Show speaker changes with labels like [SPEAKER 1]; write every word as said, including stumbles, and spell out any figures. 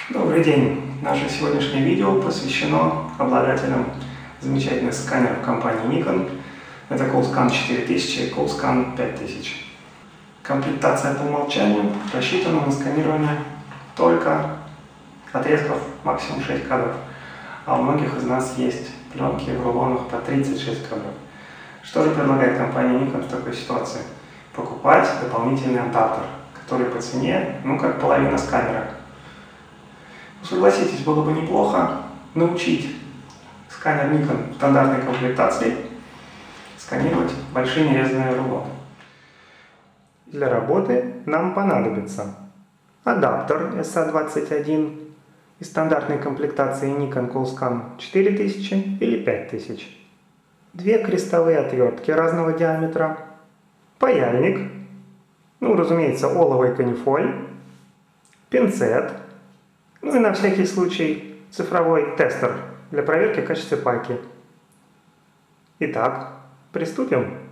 [SPEAKER 1] Добрый день! Наше сегодняшнее видео посвящено обладателям замечательных сканеров компании Nikon. Это Coolscan четыре тысячи и Coolscan пять тысяч. Комплектация по умолчанию рассчитана на сканирование только отрезков максимум шесть кадров. А у многих из нас есть пленки в рулонах по тридцать шесть кадров. Что же предлагает компания Nikon в такой ситуации? Покупать дополнительный адаптер, который по цене, ну, как половина сканера. Согласитесь, было бы неплохо научить сканер Nikon стандартной комплектации сканировать большие нерезанные рулоны. Для работы нам понадобится адаптер эс а двадцать один из стандартной комплектации Nikon Coolscan четыре тысячи или пять тысяч, две крестовые отвертки разного диаметра, паяльник, ну, разумеется, олово и канифоль, пинцет, ну и на всякий случай цифровой тестер для проверки качества пайки. Итак, приступим.